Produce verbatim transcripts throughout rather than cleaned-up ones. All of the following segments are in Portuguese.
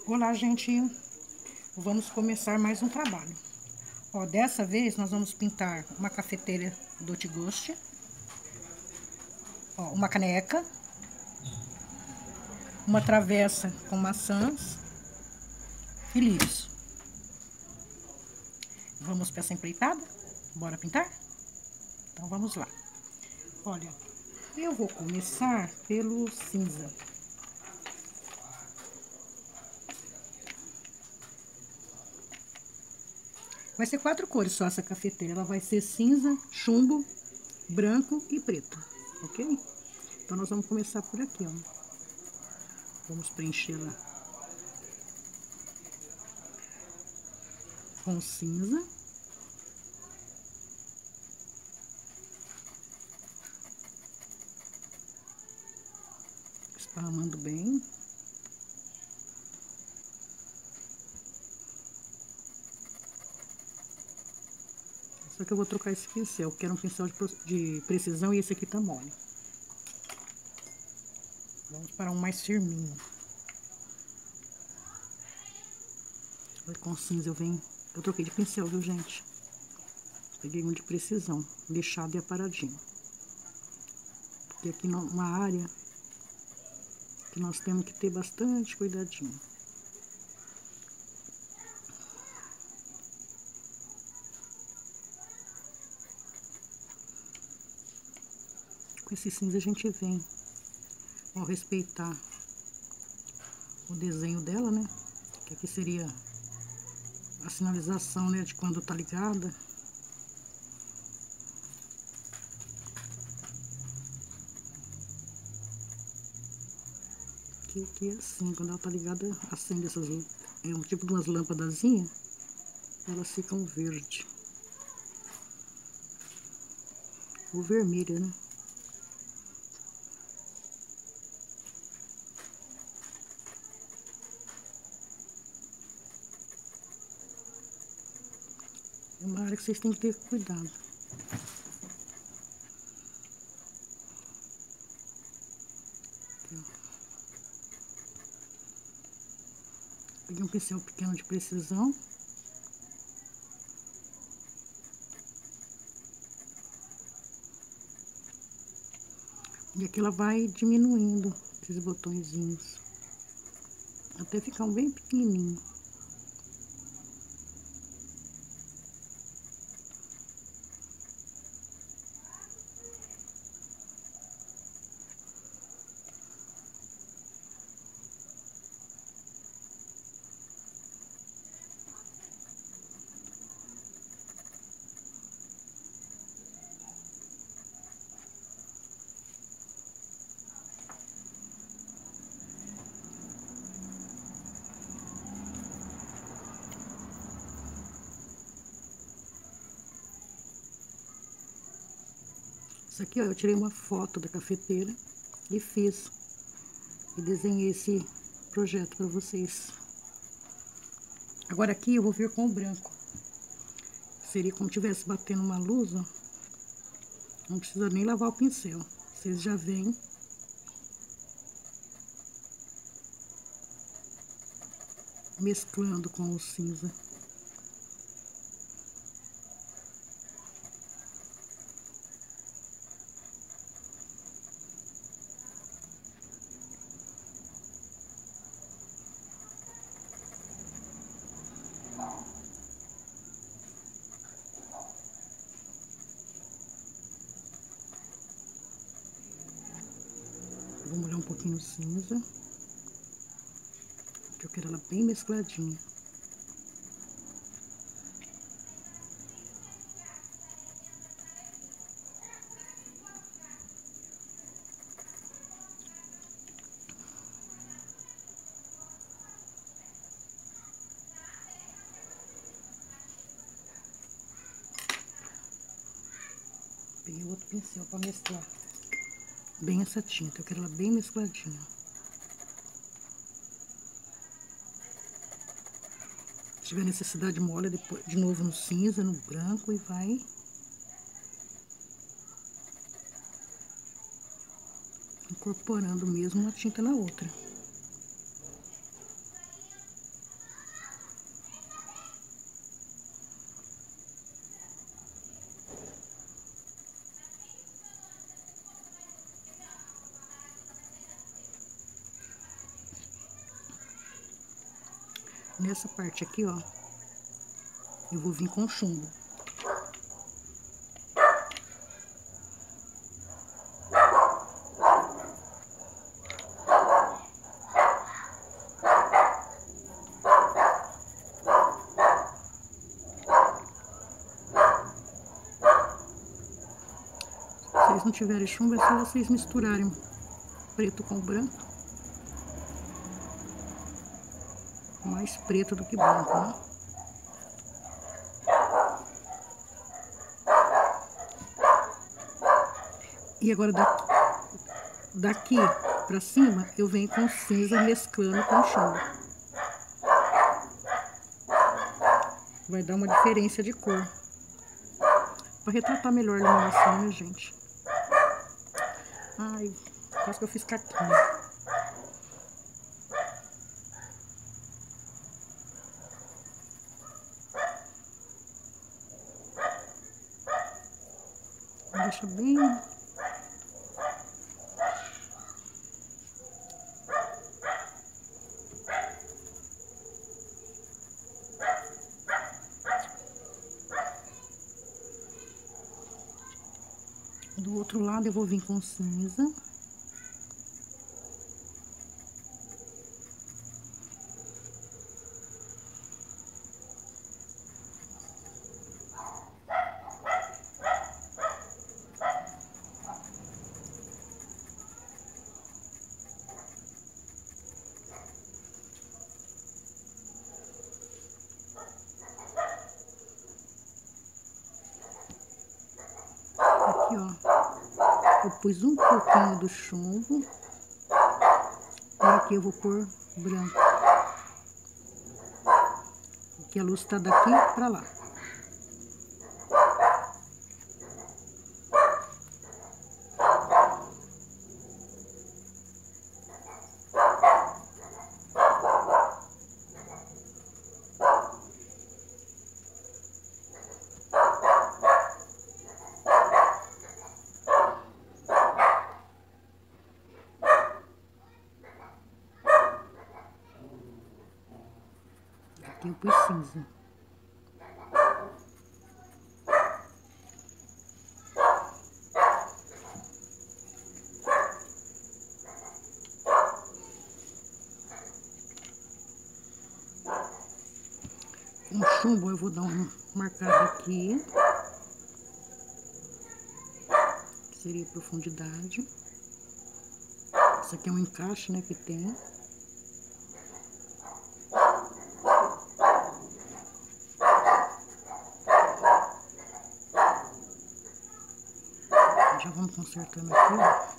Olá, gente, vamos começar mais um trabalho. Ó, dessa vez nós vamos pintar uma cafeteira Dolce Gusto, ó, uma caneca, uma travessa com maçãs e lírios. Vamos para essa empreitada? Bora pintar? Então vamos lá. Olha, eu vou começar pelo cinza. Vai ser quatro cores só essa cafeteira. Ela vai ser cinza, chumbo, branco e preto, ok? Então, nós vamos começar por aqui, ó. Vamos preenchê-la com cinza. Esparramando bem. Só que eu vou trocar esse pincel, que era um pincel de, de precisão e esse aqui tá mole. Vamos para um mais firminho. Com cinza eu venho... Eu troquei de pincel, viu, gente? Peguei um de precisão, lixado e aparadinho. Porque aqui numa área que nós temos que ter bastante cuidadinho. Com esse cinza a gente vem, ó, respeitar o desenho dela, né? Que aqui seria a sinalização, né, de quando tá ligada. Que aqui é assim, quando ela tá ligada, acende essas, é um tipo de umas lâmpadazinhas, elas ficam verde. Ou vermelha, né? É uma área que vocês têm que ter cuidado. Aqui, ó. Peguei um pincel pequeno de precisão. E aqui ela vai diminuindo esses botõezinhos. Até ficar um bem pequenininho. Isso aqui, ó, eu tirei uma foto da cafeteira e fiz. E desenhei esse projeto pra vocês. Agora aqui eu vou vir com o branco. Seria como se estivesse batendo uma luz, ó. Não precisa nem lavar o pincel. Vocês já veem. Mesclando com o cinza. Vou molhar um pouquinho o cinza. Que eu quero ela bem mescladinha. Peguei outro pincel pra mesclar bem essa tinta. Eu quero ela bem mescladinha. Se tiver necessidade, molha depois, de novo no cinza, no branco e vai incorporando mesmo uma tinta na outra. Nessa parte aqui, ó, eu vou vir com chumbo. Se vocês não tiverem chumbo, é só vocês misturarem preto com branco. Mais preto do que branco, né? E agora daqui, daqui pra cima, eu venho com cinza mesclando com chumbo. Vai dar uma diferença de cor. Pra retratar melhor a iluminação, né, gente? Ai, quase que eu fiz caquinha. Deixa bem... Do outro lado eu vou vir com cinza. Aqui, ó, eu pus um pouquinho do chumbo. E aqui eu vou pôr branco. Aqui a luz tá daqui pra lá. Aqui eu pus cinza. Com chumbo eu vou dar uma marcada aqui. Que seria a profundidade. Isso aqui é um encaixe, né, que tem. Já vamos consertando aqui, ó.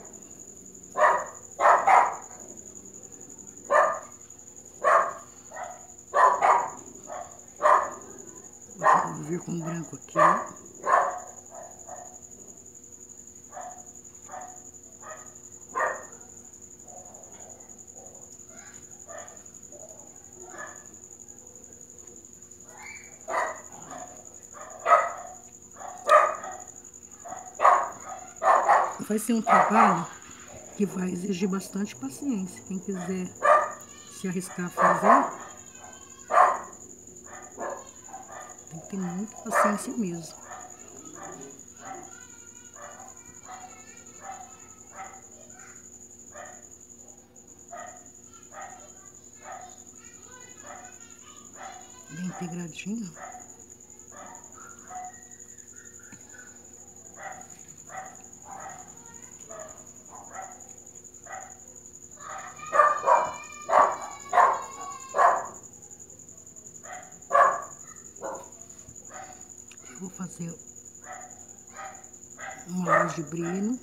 Eu vou vir com branco aqui. Vai ser um trabalho que vai exigir bastante paciência. Quem quiser se arriscar a fazer, tem que ter muita paciência mesmo. Bem integradinho. Vou fazer uma luz de brilho,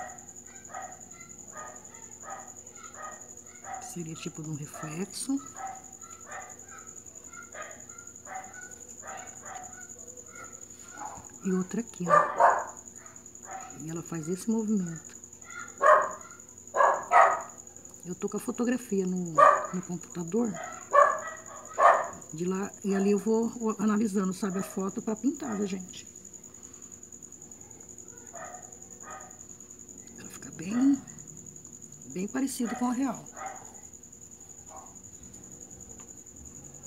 que seria tipo de um reflexo. E outra aqui, ó. E ela faz esse movimento. Eu tô com a fotografia no, no computador. De lá, e ali eu vou analisando, sabe, a foto pra pintar, né, gente? Ela fica bem, bem parecida com a real.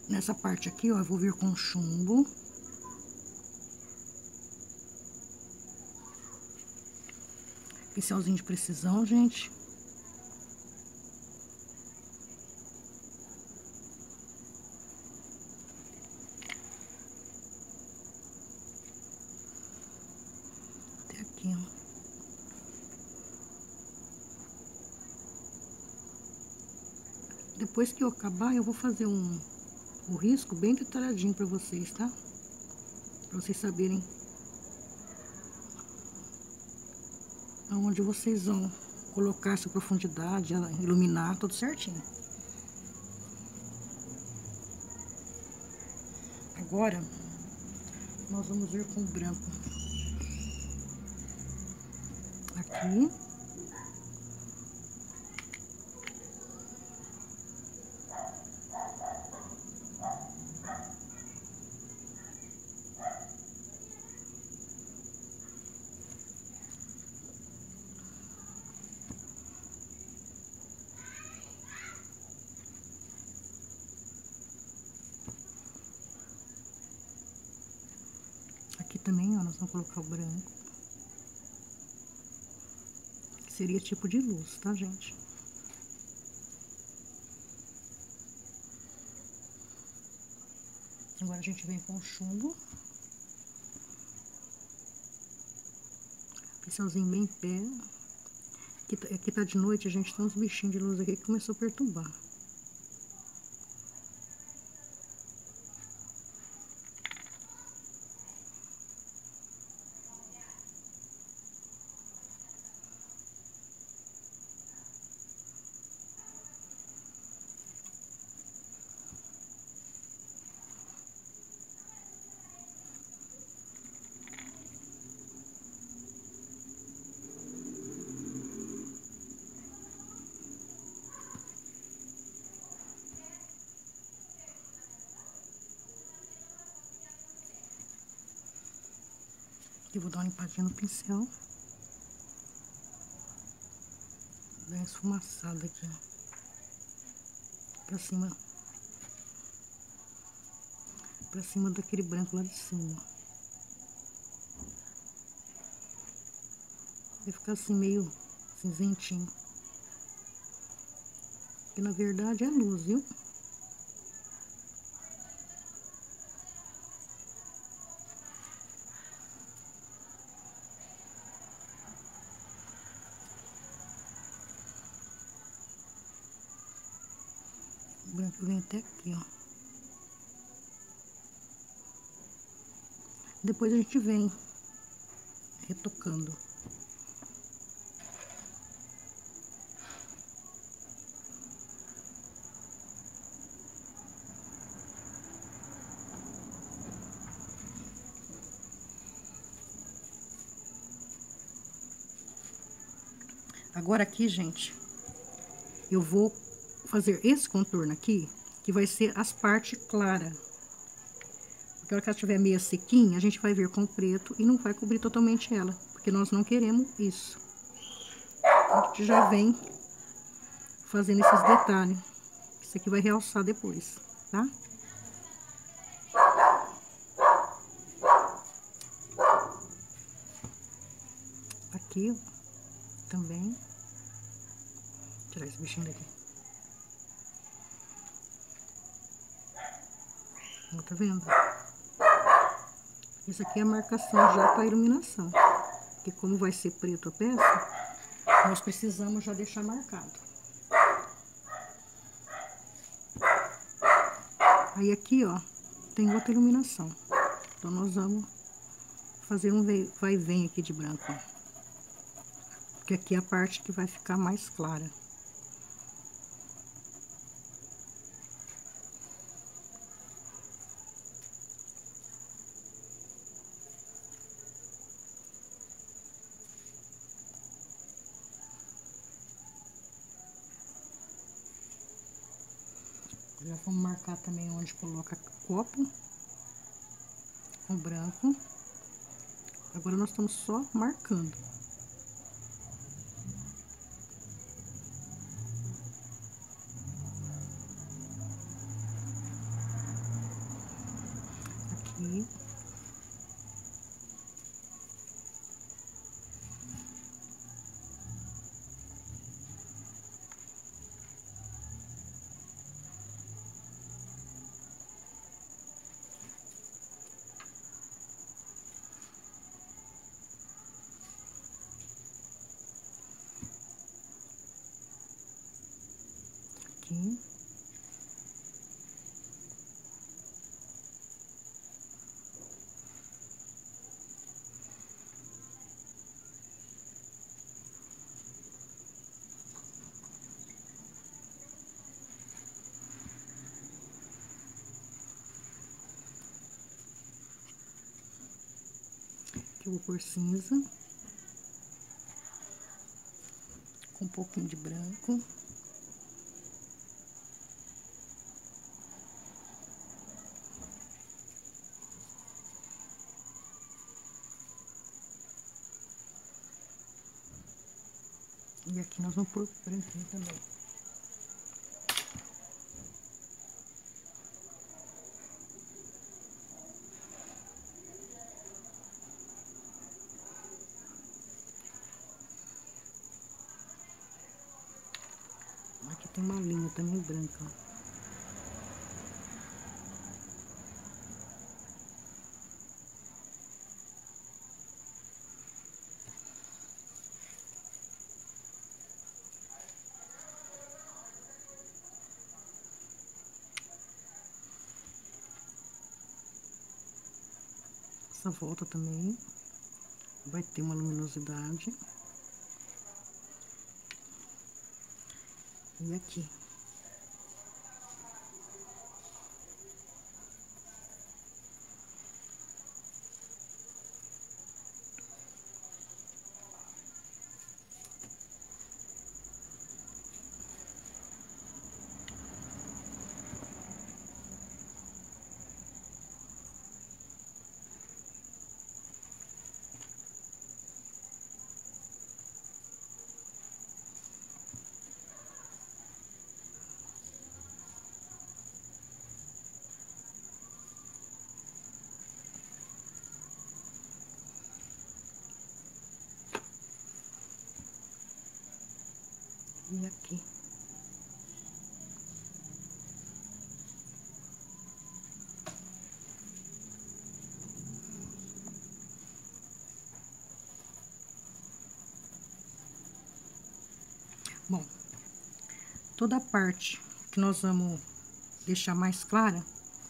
Nessa parte aqui, ó, eu vou vir com chumbo. Pincelzinho de precisão, gente. Até aqui, ó. Depois que eu acabar, eu vou fazer um, um risco bem detalhadinho pra vocês, tá? Pra vocês saberem aonde vocês vão colocar essa profundidade, ela iluminar tudo certinho. Agora, nós vamos vir com o branco aqui. Aqui também, ó, nós vamos colocar o branco. Que seria tipo de luz, tá, gente? Agora a gente vem com o chumbo. Pincelzinho bem em pé. Aqui tá, aqui tá de noite, a gente tem uns bichinhos de luz aqui que começou a perturbar. Aqui vou dar uma limpadinha no pincel. Dar uma esfumaçada aqui, pra cima. Pra cima daquele branco lá de cima. Vai ficar assim meio cinzentinho. Que na verdade é luz, viu? O branco vem até aqui, ó. Depois a gente vem retocando. Agora aqui, gente, eu vou fazer esse contorno aqui, que vai ser as partes claras. Porque a hora que ela estiver meio sequinha, a gente vai vir com o preto e não vai cobrir totalmente ela, porque nós não queremos isso. A gente já vem fazendo esses detalhes. Isso aqui vai realçar depois, tá? Aqui, ó, também. Vou tirar esse bichinho daqui. Ó, tá vendo? Isso aqui é a marcação já para iluminação. Porque como vai ser preto a peça, nós precisamos já deixar marcado. Aí aqui, ó, tem outra iluminação. Então, nós vamos fazer um vai e vem aqui de branco, ó. Porque aqui é a parte que vai ficar mais clara. Já vamos marcar também onde coloca copo com branco. Agora nós estamos só marcando. aqui. Aqui. Aqui eu vou pôr cinza. Com um pouquinho de branco. E aqui nós vamos pôr branquinho também. Aqui tem uma linha também branca, ó. Essa volta também vai ter uma luminosidade. E aqui. E aqui. Bom, toda a parte que nós vamos deixar mais clara,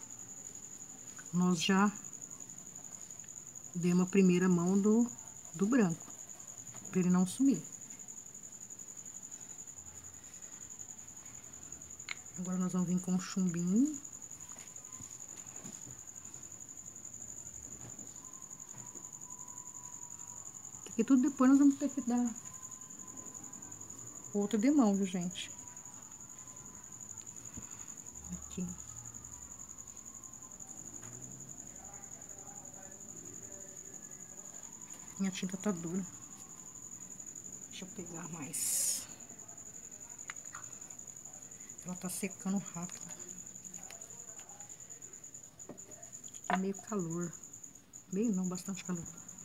nós já demos a primeira mão do, do branco, pra ele não sumir. Agora nós vamos vir com o chumbinho. Aqui tudo depois nós vamos ter que dar outra demão, viu, gente? Aqui. Minha tinta tá dura. Deixa eu pegar mais. Ela tá secando rápido. Aqui tá meio calor. Meio não, bastante calor.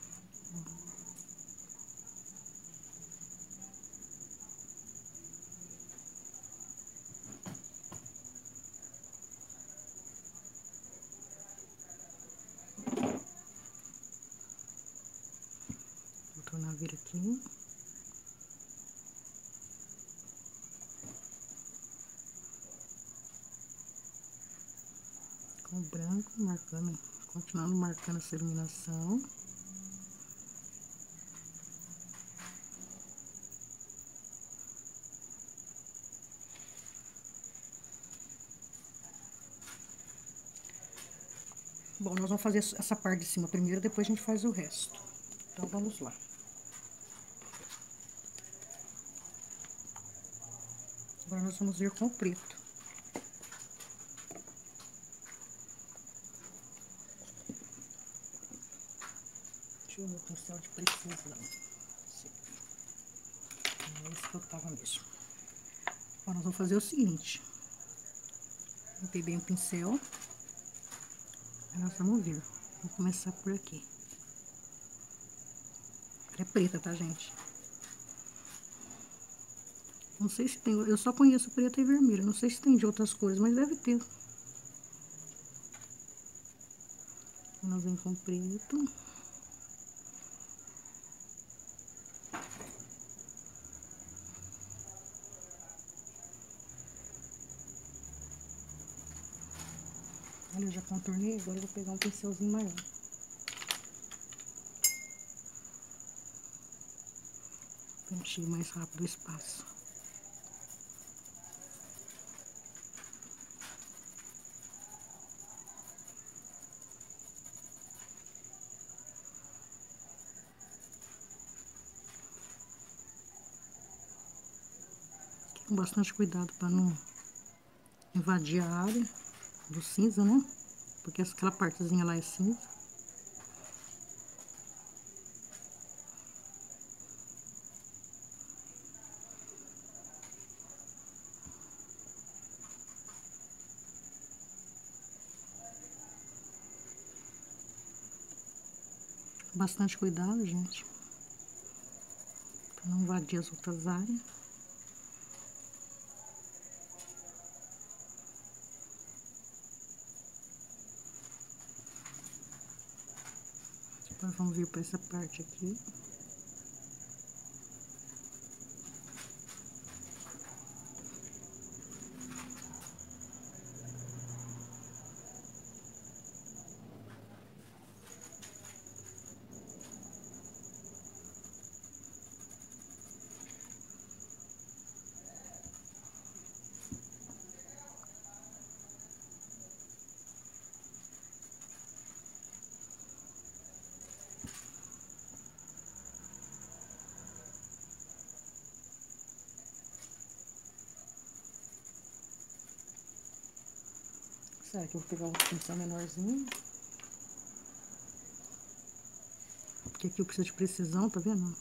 Vou tornar a vir aqui. Com o branco, marcando, continuando marcando essa iluminação. Bom, nós vamos fazer essa parte de cima primeiro, depois a gente faz o resto. Então, vamos lá. Agora nós vamos vir com o preto. Deixa eu ver o pincel de precisão. É esse que eu tava mesmo. Agora nós vamos fazer o seguinte. Limpei bem o pincel. Nós vamos ver. Vou começar por aqui. É preta, tá, gente? Não sei se tem... Eu só conheço preta e vermelha. Não sei se tem de outras cores, mas deve ter. Nós vem com preto. Olha, eu já contornei. Agora eu vou pegar um pincelzinho maior. Pra encher mais rápido o espaço. Com bastante cuidado para não invadir a área do cinza, né? Porque aquela partezinha lá é cinza. Bastante cuidado, gente. Para não invadir as outras áreas. Agora vamos vir para essa parte aqui. Será que eu vou pegar um pincel menorzinho? Porque aqui eu preciso de precisão, tá vendo?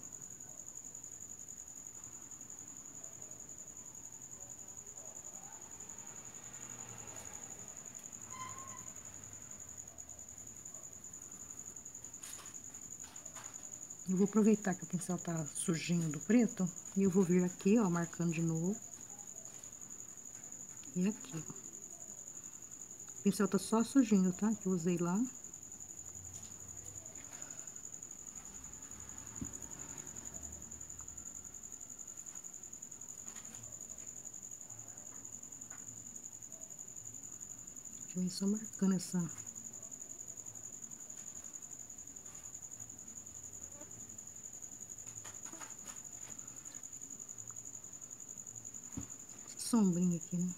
Eu vou aproveitar que o pincel tá sujinho do preto e eu vou vir aqui, ó, marcando de novo. E aqui, ó. O pincel tá só sujinho, tá? Que eu usei lá. Vem só marcando essa... sombrinha aqui, né?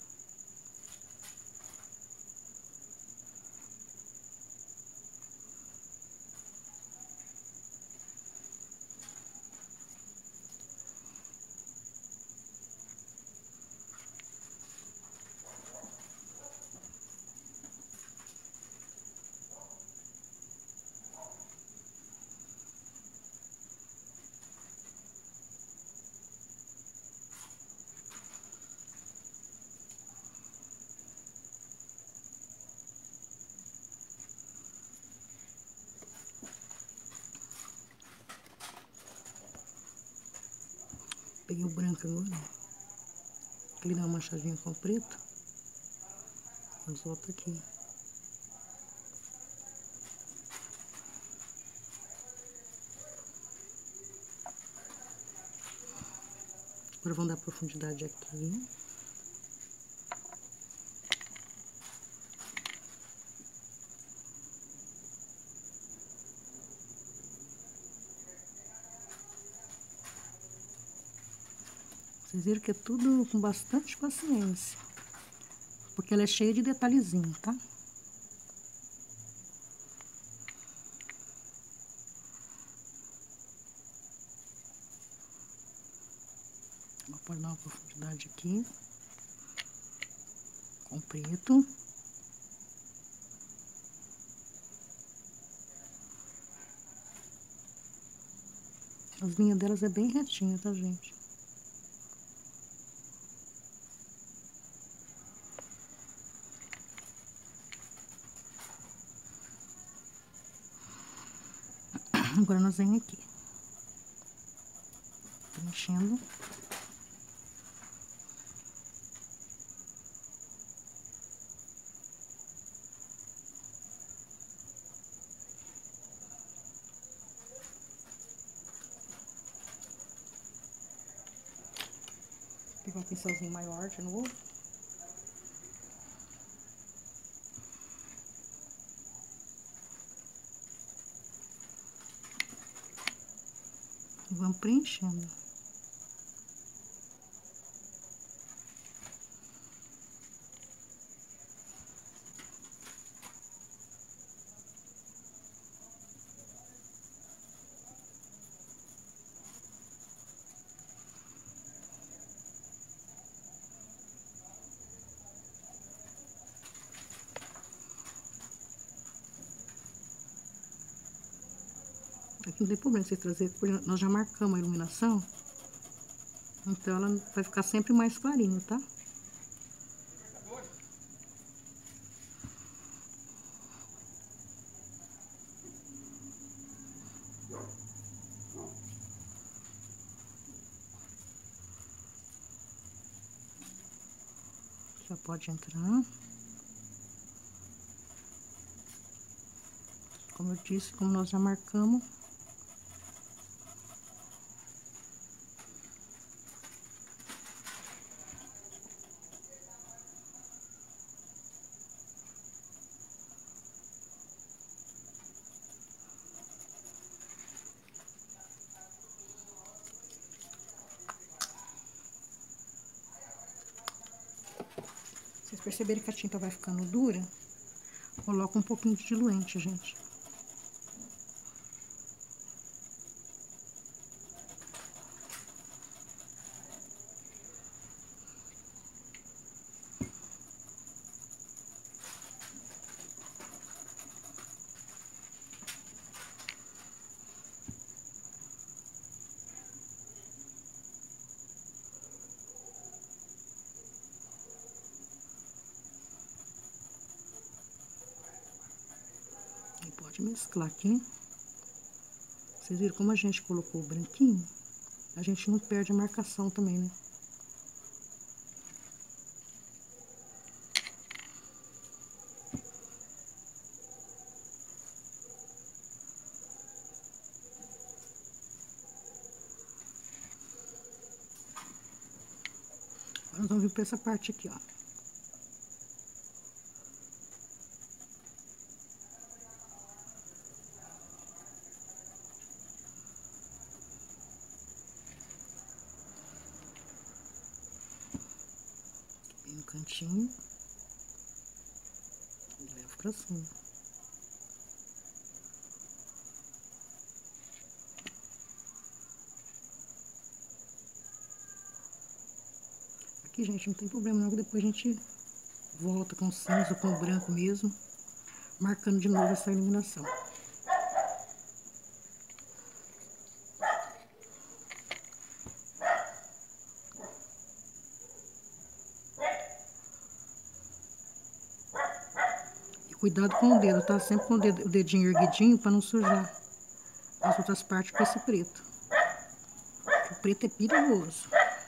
Peguei o branco agora. Ele dá uma manchadinha com o preto. Mas volta aqui. Agora vamos dar profundidade aqui. Vocês viram que é tudo com bastante paciência. Porque ela é cheia de detalhezinho, tá? Vou dar uma profundidade aqui. Com preto. As linhas delas é bem retinha, tá, gente? Agora nós vem aqui, preenchendo. Vou pegar um pincelzinho maior de novo. E vamos preenchendo. Aqui não tem problema você trazer, porque nós já marcamos a iluminação. Então, ela vai ficar sempre mais clarinho, tá? Já pode entrar. Como eu disse, como nós já marcamos. Vocês perceberem que a tinta vai ficando dura, coloca um pouquinho de diluente, gente. E pode mesclar aqui. Vocês viram como a gente colocou o branquinho? A gente não perde a marcação também, né? Agora nós vamos vir pra essa parte aqui, ó. Bem no cantinho. E levo pra cima. Aqui, gente, não tem problema não, que depois a gente volta com o cinza, com o branco mesmo, marcando de novo essa iluminação. E cuidado com o dedo, tá? Sempre com o, dedo, o dedinho erguidinho pra não sujar as outras partes com esse preto. O preto é perigoso.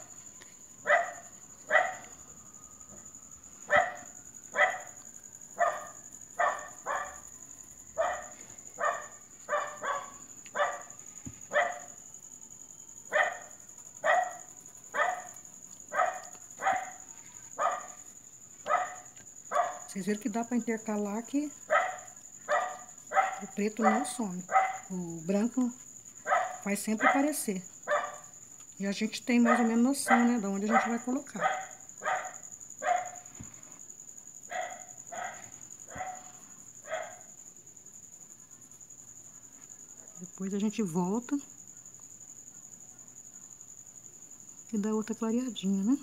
Vocês viram que dá pra intercalar que o preto não some. O branco faz sempre aparecer. E a gente tem mais ou menos noção, né, de onde a gente vai colocar. Depois a gente volta e dá outra clareadinha, né?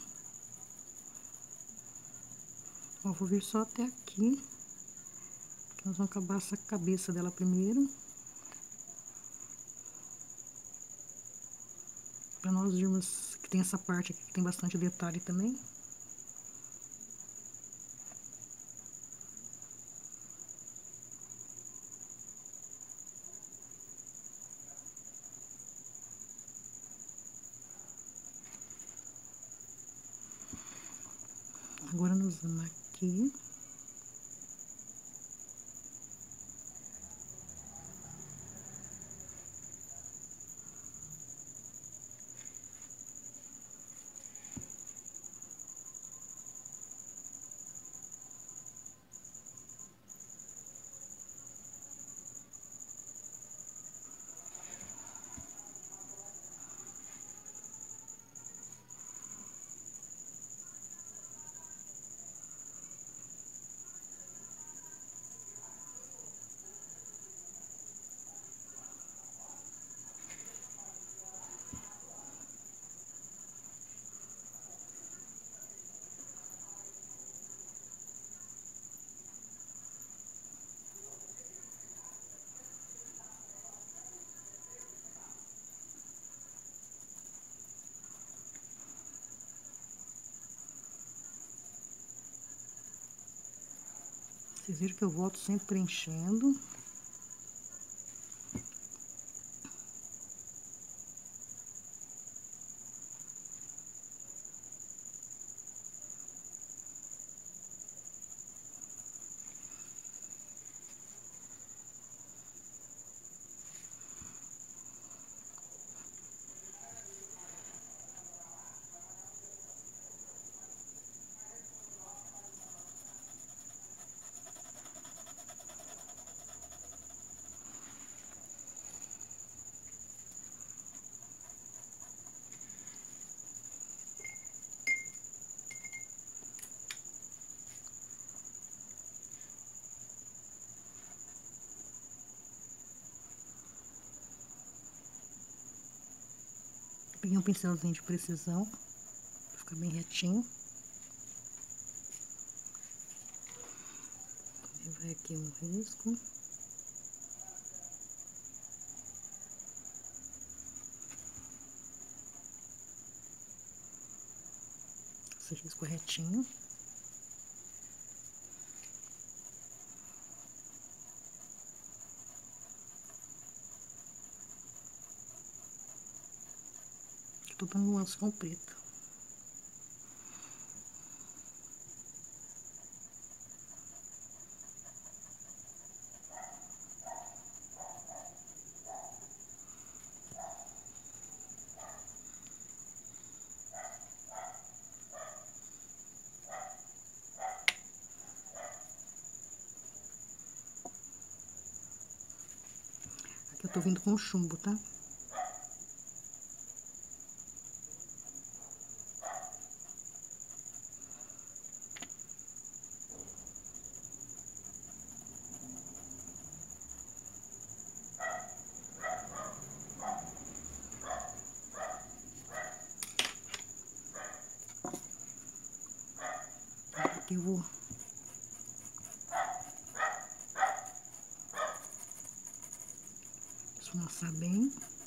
Ó, vou vir só até aqui, porque nós vamos acabar essa cabeça dela primeiro. Pra nós vermos que tem essa parte aqui que tem bastante detalhe também. Agora nós vamos aqui. Vocês viram que eu volto sempre preenchendo. Peguei um pincelzinho de precisão, pra ficar bem retinho. E vai aqui um risco. Esse risco retinho. Tô dando nuance com preto. Aqui eu tô vindo com chumbo, tá? Aqui eu vou esfumaçar bem.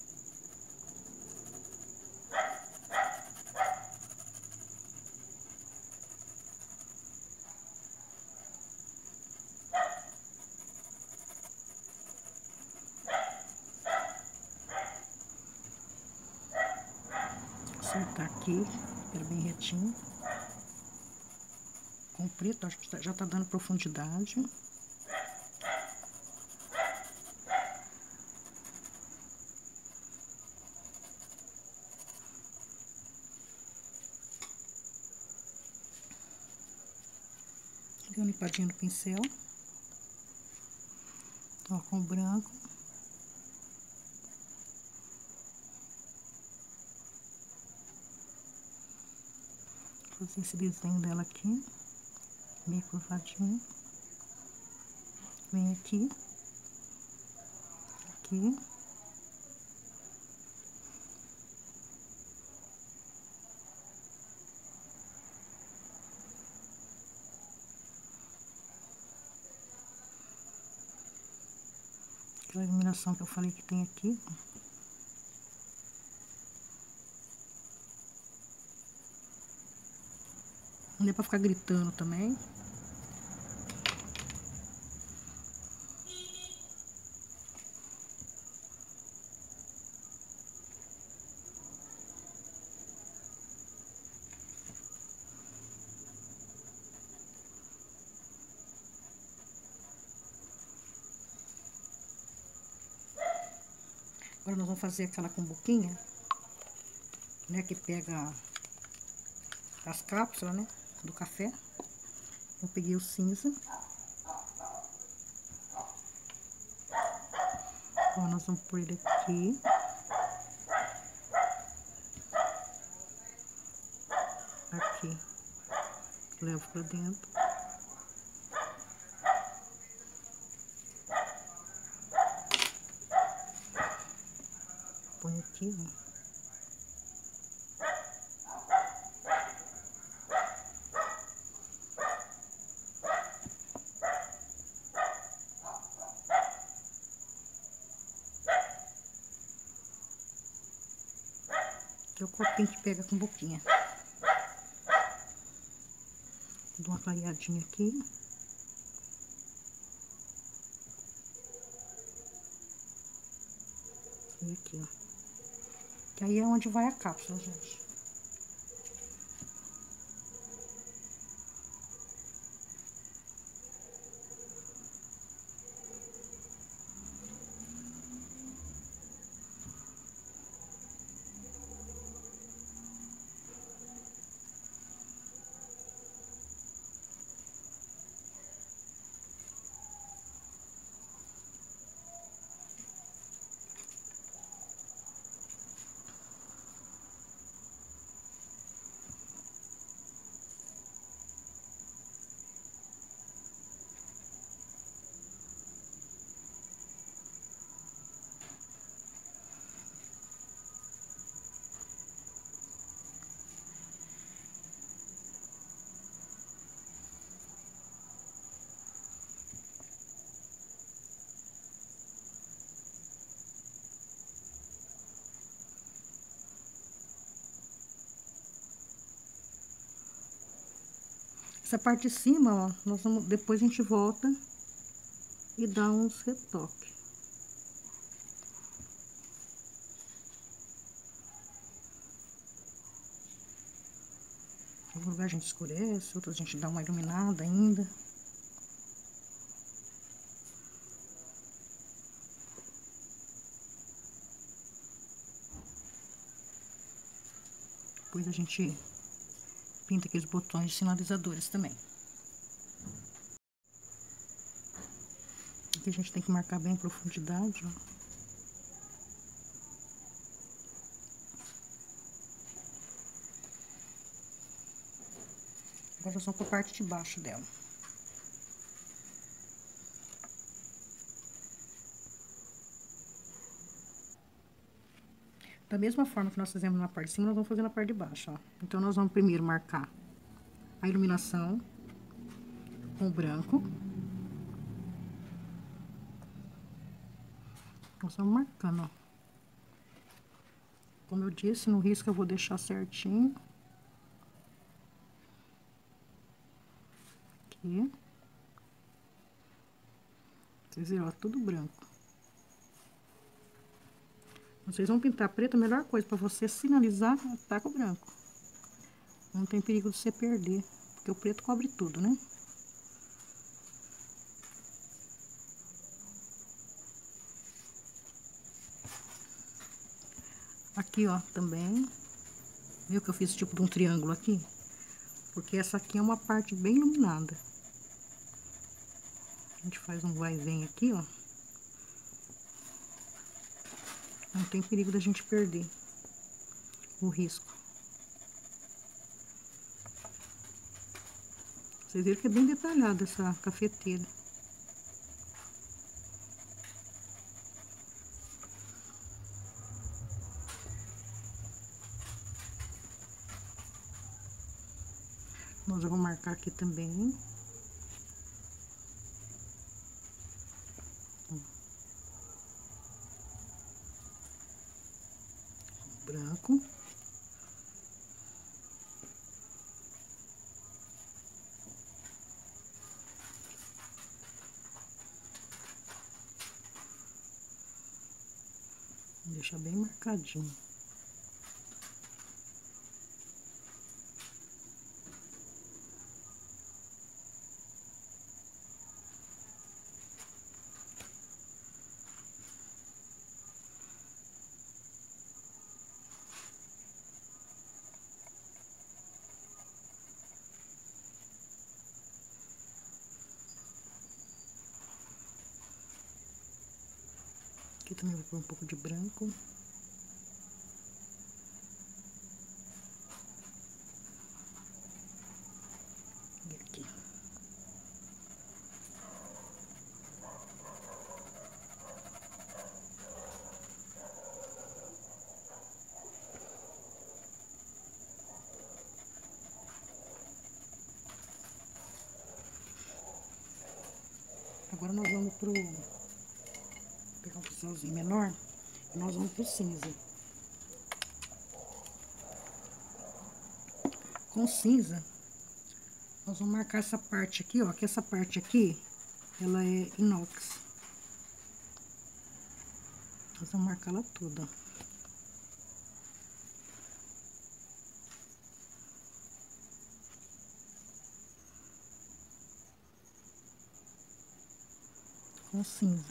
Soltar aqui, era bem retinho. Com preto, acho que já tá dando profundidade. Dei uma limpadinha no pincel. Ó, com o branco. Vou fazer esse desenho dela aqui. Meio curvadinho. Vem aqui. Aqui. Aquela iluminação que eu falei que tem aqui. Não dá pra ficar gritando também. Agora nós vamos fazer aquela cumbuquinha, né, que pega as cápsulas, né, do café. Eu peguei o cinza. Ó, nós vamos pôr ele aqui. Aqui. Levo pra dentro. Põe aqui, ó. Que é o copinho que pega com boquinha. Dou uma clareadinha aqui. E aqui, ó. Que aí é onde vai a cápsula, gente. Essa parte de cima, ó, nós vamos, depois a gente volta e dá uns retoques. Em algum lugar a gente escurece, outro a gente dá uma iluminada ainda. Depois a gente pinta aqueles botões sinalizadores também. Aqui a gente tem que marcar bem a profundidade, ó. Agora nós vamos para a parte de baixo dela. Da mesma forma que nós fizemos na parte de cima, nós vamos fazer na parte de baixo, ó. Então, nós vamos primeiro marcar a iluminação com o branco. Nós vamos marcando, ó. Como eu disse, no risco eu vou deixar certinho. Aqui. Vocês viram, ó, tudo branco. Vocês vão pintar preto, a melhor coisa pra você sinalizar tá com o branco. Não tem perigo de você perder, porque o preto cobre tudo, né? Aqui, ó, também. Viu que eu fiz tipo de um triângulo aqui? Porque essa aqui é uma parte bem iluminada. A gente faz um vai e vem aqui, ó. Não tem perigo da gente perder o risco. Vocês viram que é bem detalhada essa cafeteira. Nós vamos marcar aqui também. Branco. Deixa bem marcadinho. Aqui também vou pôr um pouco de branco. E aqui. Agora nós vamos pro... pegar um pincelzinho menor e nós vamos pro cinza. Com cinza, nós vamos marcar essa parte aqui, ó, que essa parte aqui, ela é inox. Nós vamos marcar ela toda. Com cinza.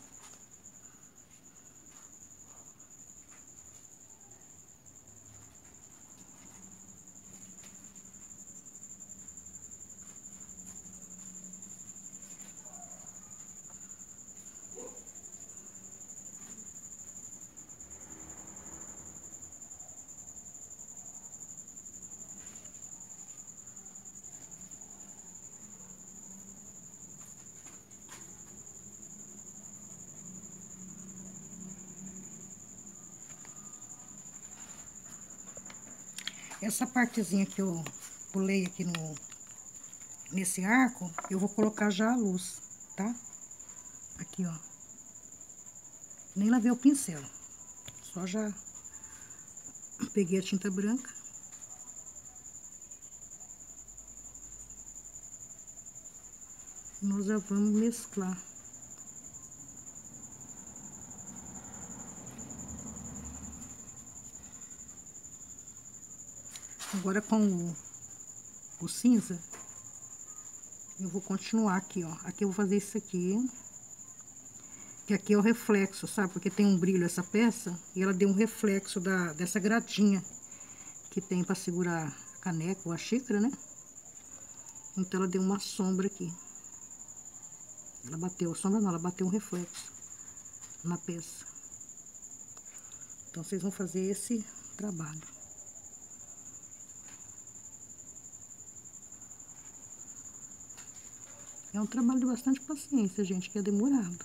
Essa partezinha que eu pulei aqui no, nesse arco, eu vou colocar já a luz, tá? Aqui, ó. Nem lavei o pincel. Só já peguei a tinta branca. Nós já vamos mesclar. Agora com o, o cinza, eu vou continuar aqui, ó. Aqui eu vou fazer isso aqui. Que aqui é o reflexo, sabe? Porque tem um brilho essa peça e ela deu um reflexo da, dessa gradinha que tem pra segurar a caneca ou a xícara, né? Então ela deu uma sombra aqui. Ela bateu, sombra não, ela bateu um reflexo na peça. Então vocês vão fazer esse trabalho. É um trabalho de bastante paciência, gente, que é demorado.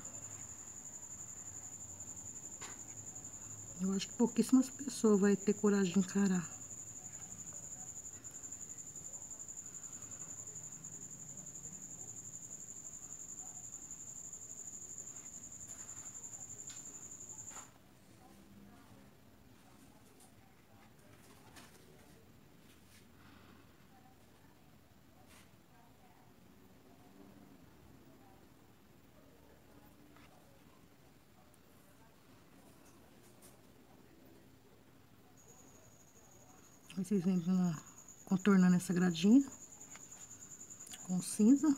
Eu acho que pouquíssimas pessoas vão ter coragem de encarar. Aí vocês vêm na, contornando essa gradinha com cinza.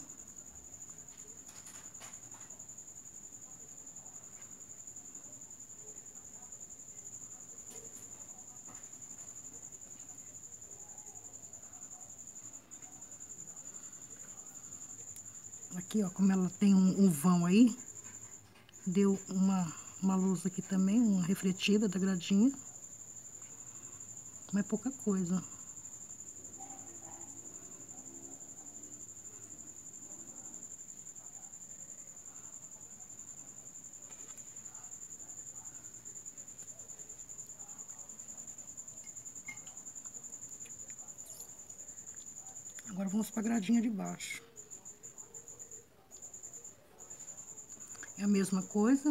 Aqui, ó, como ela tem um, um vão aí, deu uma, uma luz aqui também, uma refletida da gradinha. Não é pouca coisa. Agora vamos para a gradinha de baixo. É a mesma coisa.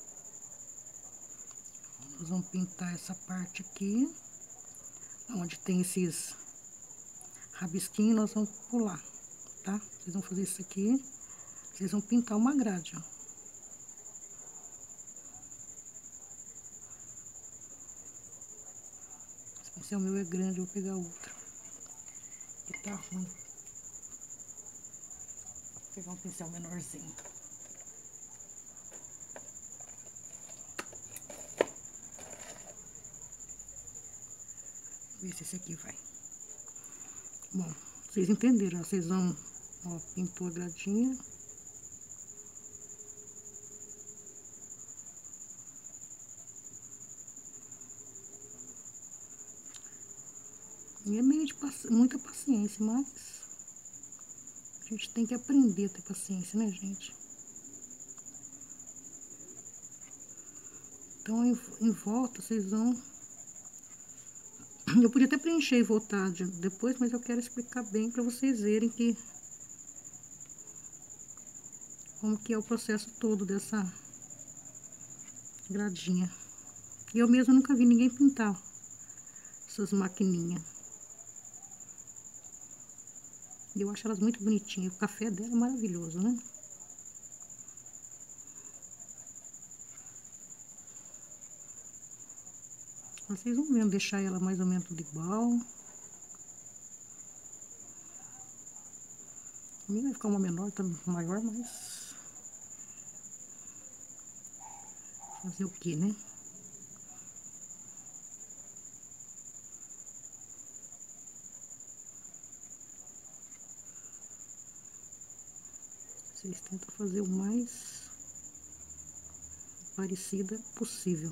Nós vamos pintar essa parte aqui, onde tem esses rabisquinhos, nós vamos pular, tá? Vocês vão fazer isso aqui, vocês vão pintar uma grade, ó. Esse pincel meu é grande, eu vou pegar outro. Que tá ruim. Vou pegar um pincel menorzinho. Ver se esse aqui vai. Bom, vocês entenderam, ó, vocês vão, ó, pintou a gradinha. E é meio de paci- muita paciência, mas a gente tem que aprender a ter paciência, né, gente? Então, em, em volta, vocês vão... Eu podia até preencher e voltar de- depois, mas eu quero explicar bem para vocês verem que... como que é o processo todo dessa gradinha. E eu mesma nunca vi ninguém pintar essas maquininhas. E eu acho elas muito bonitinhas. O café dela é maravilhoso, né? Vocês vão vendo, deixar ela mais ou menos tudo igual. A minha vai ficar uma menor, tá maior, mas... fazer o que, né? Vocês tentam fazer o mais parecida possível.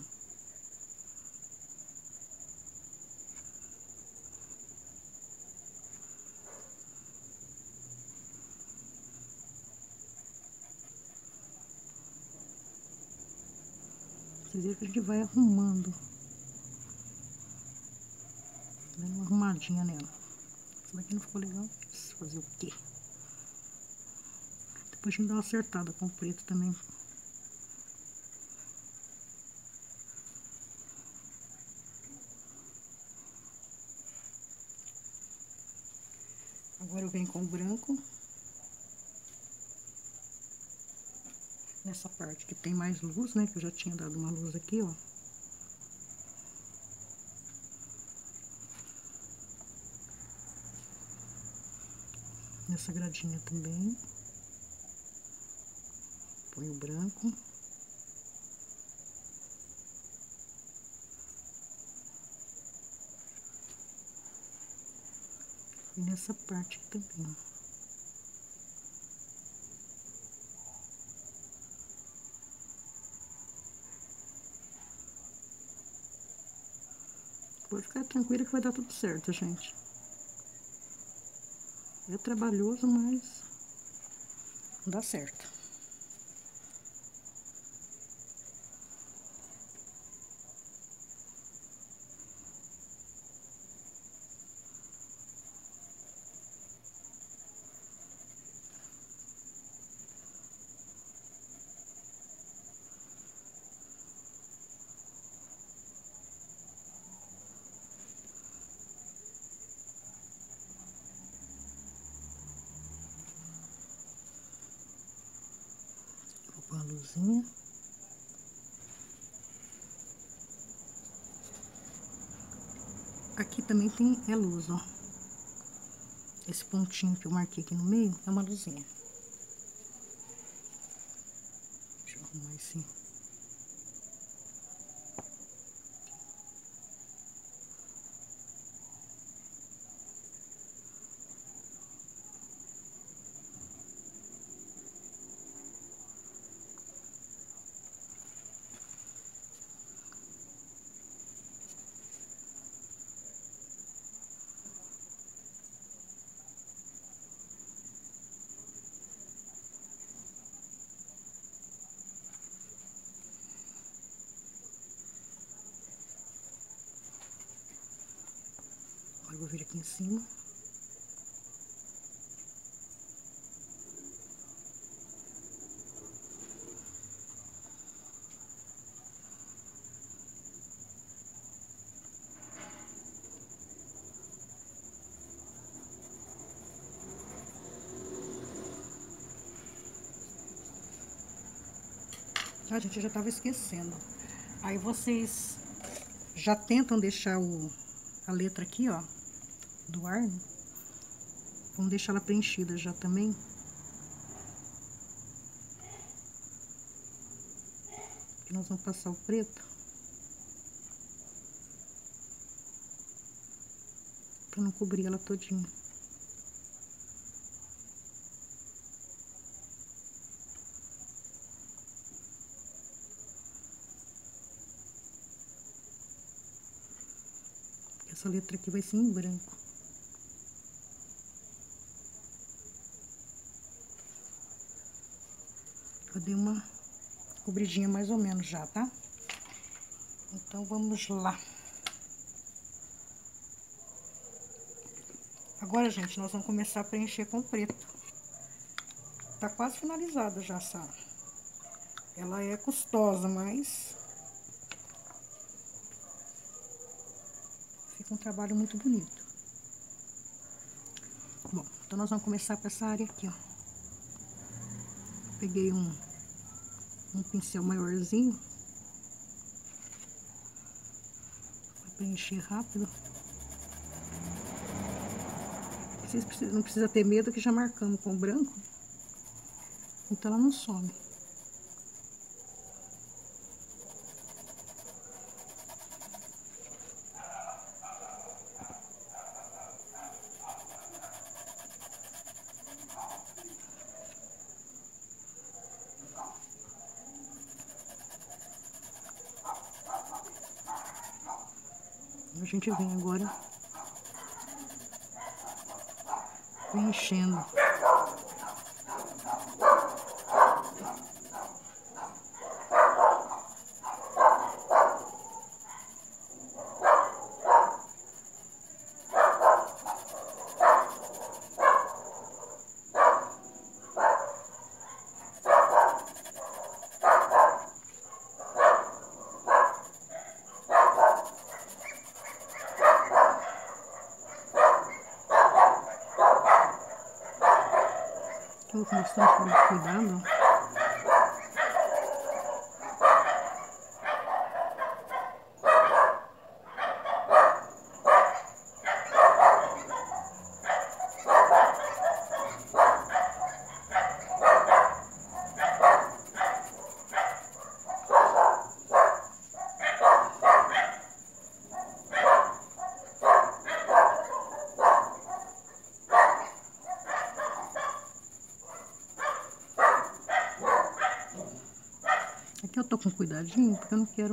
Vocês viram que a gente vai arrumando. Dando uma arrumadinha nela. Essa daqui não ficou legal. Fazer o quê? Depois a gente dá uma acertada com o preto também. Agora eu venho com o branco. Nessa parte que tem mais luz, né? Que eu já tinha dado uma luz aqui, ó. Nessa gradinha também. Põe o branco. E nessa parte aqui também, ó. Pode ficar tranquila que vai dar tudo certo, gente. É trabalhoso, mas dá certo. Vou pôr a luzinha. Aqui também tem é luz, ó. Esse pontinho que eu marquei aqui no meio é uma luzinha. Deixa eu arrumar esse. Agora eu vou vir aqui em cima. A gente já tava esquecendo. Aí vocês já tentam deixar o, a letra aqui, ó, do ar, né? Vamos deixar ela preenchida já também. Que nós vamos passar o preto. Pra não cobrir ela todinha. Essa letra aqui vai ser em branco. Eu dei uma cobridinha mais ou menos já, tá? Então, vamos lá. Agora, gente, nós vamos começar a preencher com preto. Tá quase finalizada já essa. Ela é custosa, mas fica um trabalho muito bonito. Bom, então nós vamos começar com essa área aqui, ó. Peguei um, um pincel maiorzinho pra preencher rápido. Vocês precisam, não precisa ter medo que já marcamos com branco, então ela não some. A gente vem agora preenchendo. Tô com bastante cuidado. Aqui eu tô com cuidadinho, porque eu não quero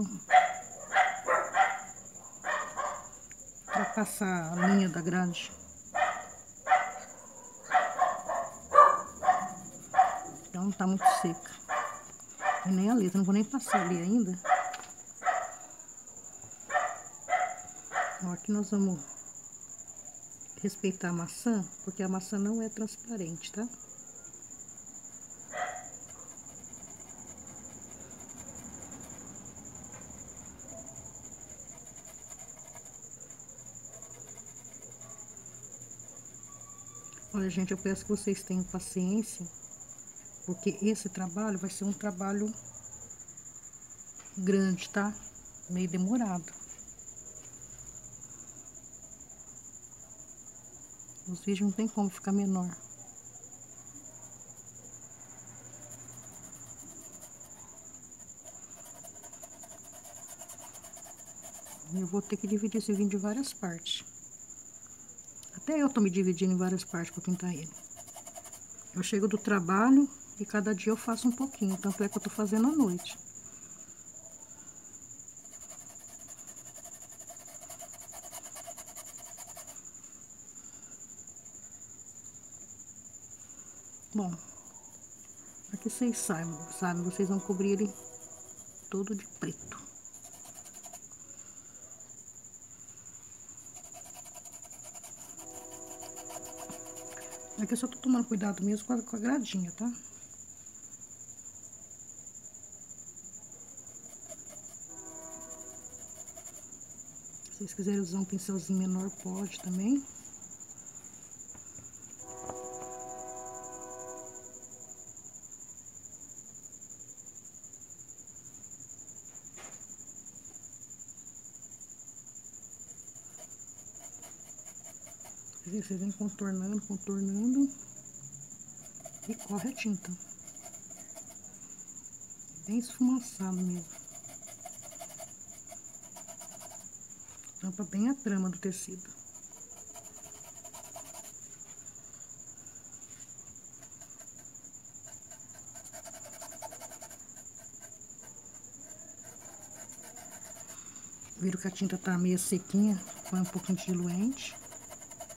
ultrapassar a linha da grade. Então não tá muito seca. E nem a letra, não vou nem passar ali ainda. Então, aqui nós vamos respeitar a maçã, porque a maçã não é transparente, tá? Olha, gente, eu peço que vocês tenham paciência, porque esse trabalho vai ser um trabalho grande, tá? Meio demorado. Os vídeos não tem como ficar menor. Eu vou ter que dividir esse vídeo em várias partes. Até eu tô me dividindo em várias partes pra pintar ele. Eu chego do trabalho e cada dia eu faço um pouquinho, tanto é que eu tô fazendo à noite. Bom, para que vocês saibam, sabe, vocês vão cobrir ele todo de preto. Aqui eu só tô tomando cuidado mesmo com a, com a gradinha, tá? Se vocês quiserem usar um pincelzinho menor, pode também. Você vem contornando, contornando e corre a tinta. Bem esfumaçado mesmo. Tampa bem a trama do tecido. Viram que a tinta tá meio sequinha, põe um pouquinho de diluente.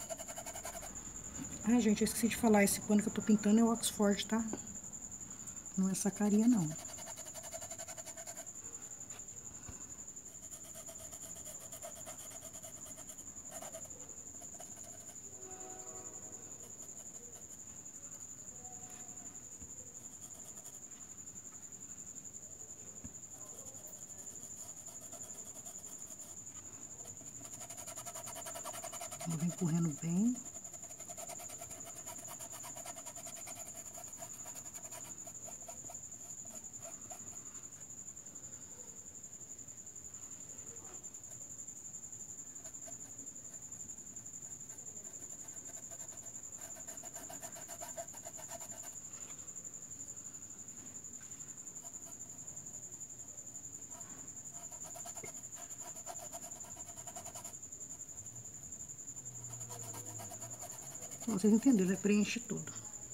Ai, gente, eu esqueci de falar, esse pano que eu tô pintando é o Oxford, tá? Não é sacaria, não. Eu venho correndo bem. Então, vocês entenderam, né? Preenche tudo.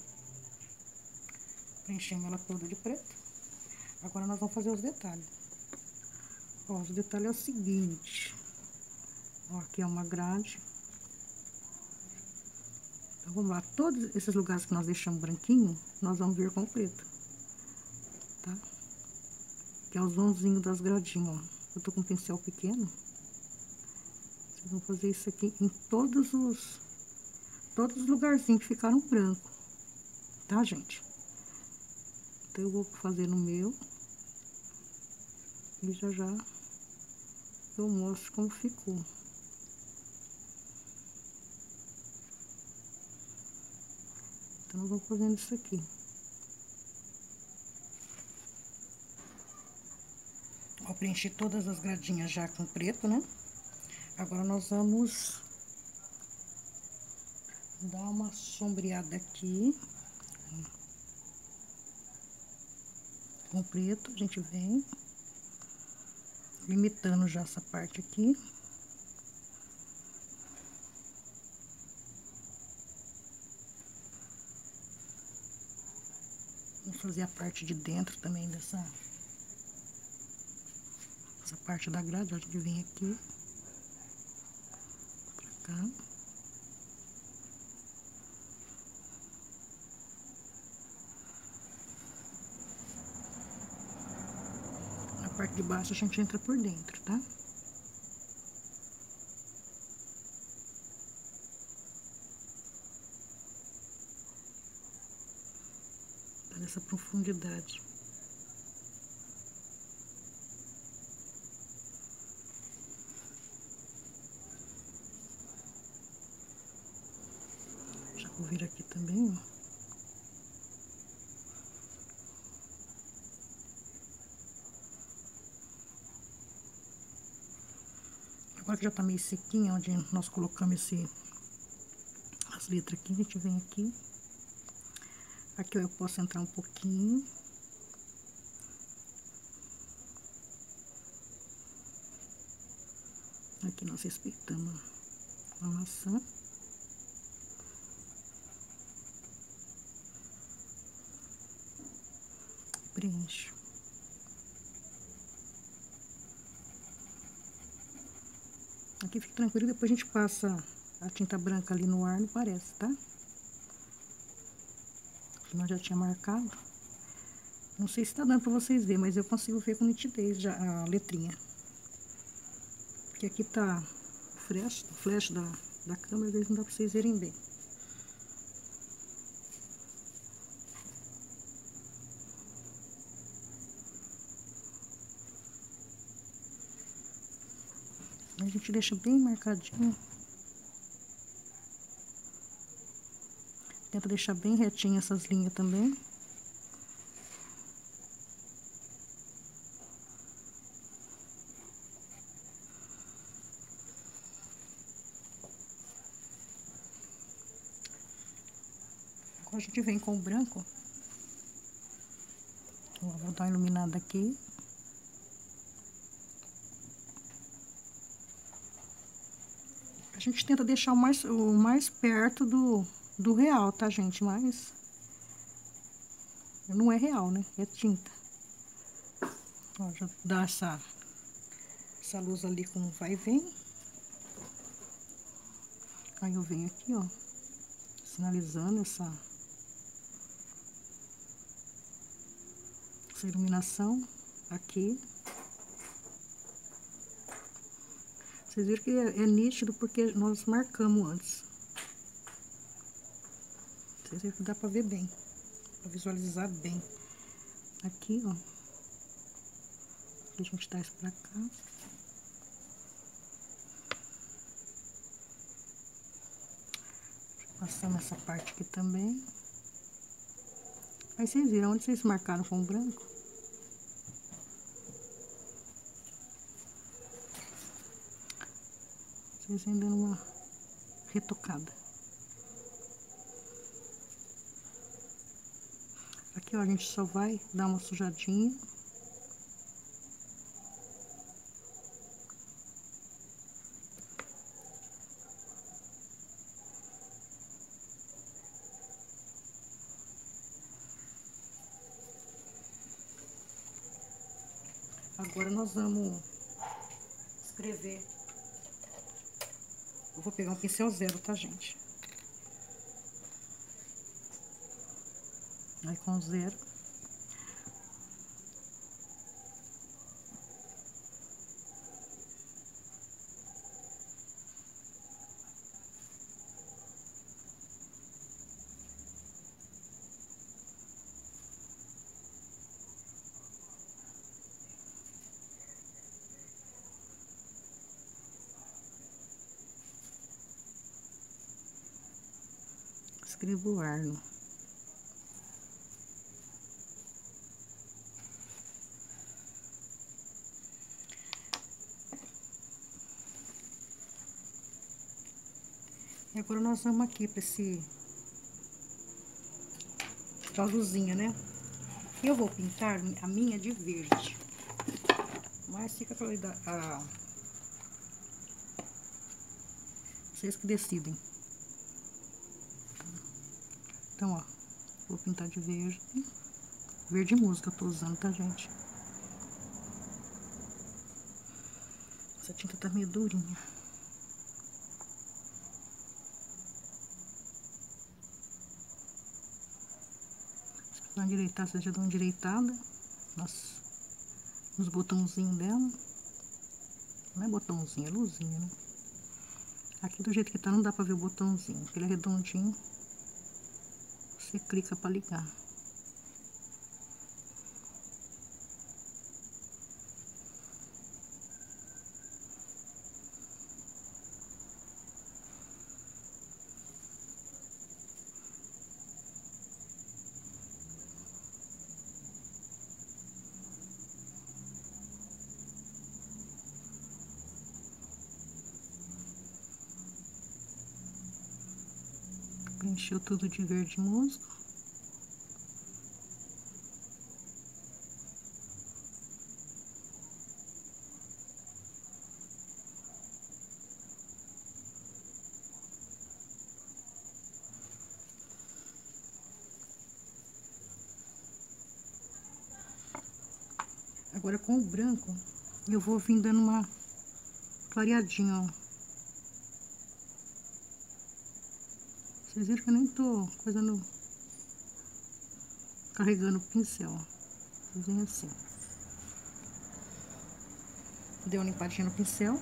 Preenchemos ela toda de preto. Agora nós vamos fazer os detalhes. Ó, os detalhes é o seguinte. Ó, aqui é uma grade. Então, vamos lá. Todos esses lugares que nós deixamos branquinho, nós vamos vir com preto. Tá? Que é os vãozinhos das gradinhas, ó. Eu tô com um pincel pequeno. Vocês vão fazer isso aqui em todos os... Todos os lugarzinhos que ficaram branco. Tá, gente? Então, eu vou fazer no meu. E já já eu mostro como ficou. Então, eu vou fazendo isso aqui. Ó, preenchi todas as gradinhas já com preto, né? Agora, nós vamos dar uma sombreada aqui. Com preto, a gente vem limitando já essa parte aqui. Vamos fazer a parte de dentro também dessa... Essa parte da grade, a gente vem aqui. Pra cá. A parte de baixo a gente entra por dentro, tá? Tá nessa profundidade. Já vou vir aqui também, ó. Agora que já tá meio sequinho, onde nós colocamos esse, as letras aqui, a gente vem aqui. Aqui eu posso entrar um pouquinho. Aqui nós respeitamos a maçã. Preencho. Aqui fica tranquilo, depois a gente passa a tinta branca ali no ar, não parece, tá? Nós já tinha marcado. Não sei se tá dando pra vocês verem, mas eu consigo ver com nitidez já a letrinha. Porque aqui tá o flash, o flash da, da câmera, às vezes não dá pra vocês verem bem. A gente deixa bem marcadinho. Tenta deixar bem retinho essas linhas também. Agora a gente vem com o branco. Eu vou dar uma iluminada aqui. A gente tenta deixar o mais, o mais perto do, do real, tá, gente? Mas não é real, né? É tinta. Ó, já dá essa, essa luz ali com vai e vem. Aí eu venho aqui, ó, sinalizando essa... essa iluminação aqui. Vocês viram que é, é nítido porque nós marcamos antes. Vocês viram que dá pra ver bem, pra visualizar bem. Aqui, ó. A gente traz pra cá. Passamos essa parte aqui também. Aí vocês viram onde vocês marcaram com o branco? Vocês vêm dando uma retocada. Aqui, ó, a gente só vai dar uma sujadinha. Agora nós vamos escrever. Eu vou pegar um pincel zero, tá, gente? Aí com zero. Escrevo o Arno. E agora nós vamos aqui para esse... pra luzinha, né? Eu vou pintar a minha de verde. Mas fica aquela... A... Vocês que decidem. Então, ó, vou pintar de verde. Verde música eu tô usando, tá, gente? Essa tinta tá meio durinha. Se precisar endireitar, vocês já dão uma endireitada nos, nos botãozinhos dela. Não é botãozinho, é luzinha, né? Aqui do jeito que tá não dá pra ver o botãozinho, porque ele é redondinho. Você clica pra ligar. Preencheu tudo de verde musgo. Agora com o branco, eu vou vir dando uma clareadinha, ó. Vocês viram que eu nem tô coisando, carregando o pincel, ó. Vocês veem assim. Deu uma limpadinha no pincel.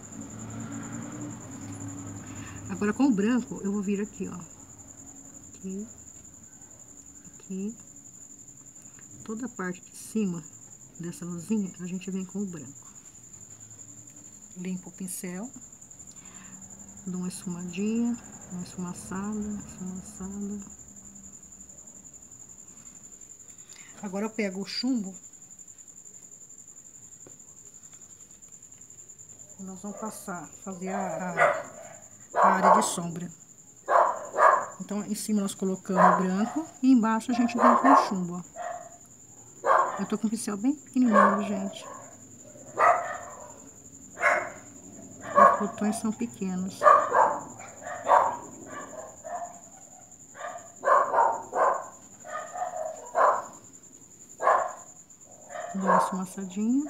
Agora com o branco, eu vou vir aqui, ó. Aqui. Aqui. Toda a parte de cima dessa luzinha, a gente vem com o branco. Limpo o pincel. Dou uma esfumadinha, uma esfumaçada, esfumaçada. Agora eu pego o chumbo. E nós vamos passar, fazer a, a, a área de sombra. Então, em cima nós colocamos o branco e embaixo a gente vem com o chumbo, ó. Eu tô com um pincel bem pequenininho, gente. Os botões são pequenos. Dou uma esfumaçadinha.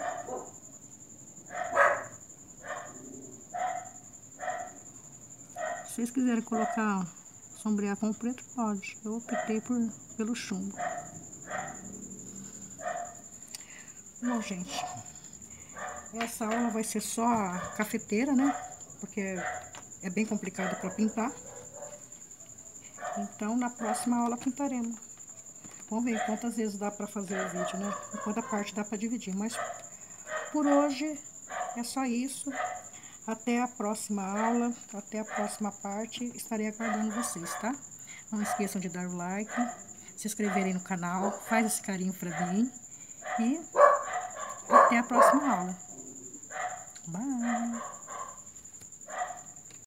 Se vocês quiserem colocar, sombrear com preto, pode. Eu optei por, pelo chumbo. Bom, gente, essa aula vai ser só a cafeteira, né? Porque é bem complicado para pintar. Então, na próxima aula pintaremos. Vamos ver quantas vezes dá para fazer o vídeo, né? Em quanta parte dá para dividir. Mas por hoje é só isso. Até a próxima aula, até a próxima parte. Estarei aguardando vocês, tá? Não esqueçam de dar o like, se inscreverem no canal, faz esse carinho para mim. E até a próxima aula. Bye!